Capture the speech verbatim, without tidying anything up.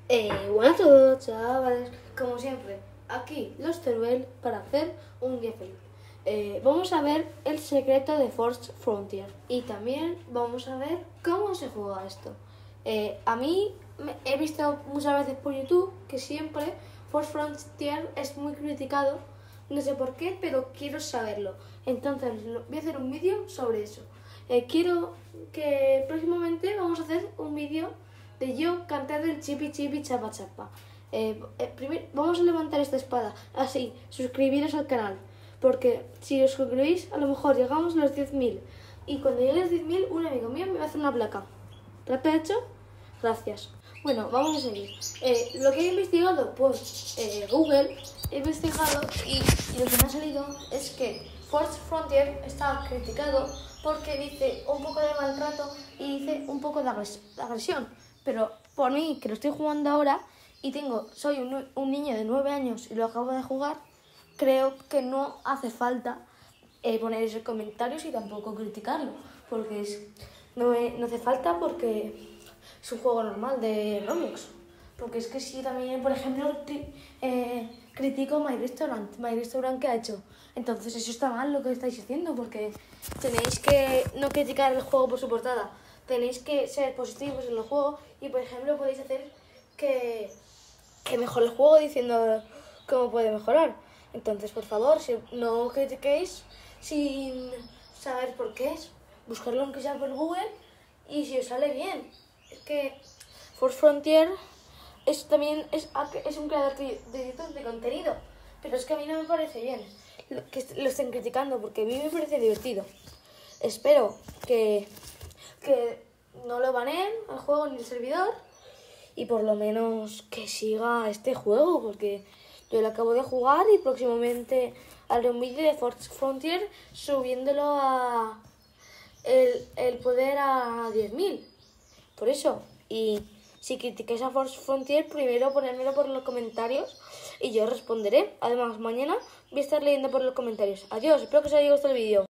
Eh, bueno a todos, chavales, como siempre, aquí los Teruel para hacer un día feliz. Eh, vamos a ver el secreto de Force Frontier y también vamos a ver cómo se juega esto. Eh, a mí me, he visto muchas veces por YouTube que siempre Force Frontier es muy criticado, no sé por qué, pero quiero saberlo. Entonces voy a hacer un vídeo sobre eso. Eh, quiero que próximamente vamos a hacer un vídeo de yo cantar el chipi chipi chapa chapa. Eh, eh, primero, vamos a levantar esta espada, así, suscribiros al canal, porque si os suscribís a lo mejor llegamos a los diez mil y cuando llegue a los diez mil un amigo mío me va a hacer una placa. ¿Placa hecho? Gracias. Bueno, vamos a seguir. Eh, lo que he investigado por eh, Google, he investigado y, y lo que me ha salido es que Force Frontier está criticado porque dice un poco de maltrato y dice un poco de, agres de agresión. Pero por mí, que lo estoy jugando ahora y tengo, soy un, un niño de nueve años y lo acabo de jugar, creo que no hace falta eh, poner esos comentarios y tampoco criticarlo, porque es, no, no hace falta porque es un juego normal de Roblox. Porque es que si también, por ejemplo, eh, critico My Restaurant, My Restaurant que ha hecho. Entonces eso está mal lo que estáis haciendo, porque tenéis que no criticar el juego por su portada. Tenéis que ser positivos en el juego y, por ejemplo, podéis hacer que, que mejore el juego diciendo cómo puede mejorar. Entonces, por favor, si no critiquéis sin saber por qué es, buscarlo aunque sea por Google y si os sale bien. Es que Force Frontier es también es, es un creador de, de YouTube de contenido, pero es que a mí no me parece bien que lo estén criticando porque a mí me parece divertido. Espero que, que no lo baneen al juego ni el servidor y por lo menos que siga este juego, porque yo lo acabo de jugar y próximamente haré un vídeo de Force Frontier subiéndolo a el, el poder a diez mil. Por eso, y si criticáis a Force Frontier, primero ponérmelo por los comentarios y yo responderé. Además, mañana voy a estar leyendo por los comentarios. Adiós, espero que os haya gustado el vídeo.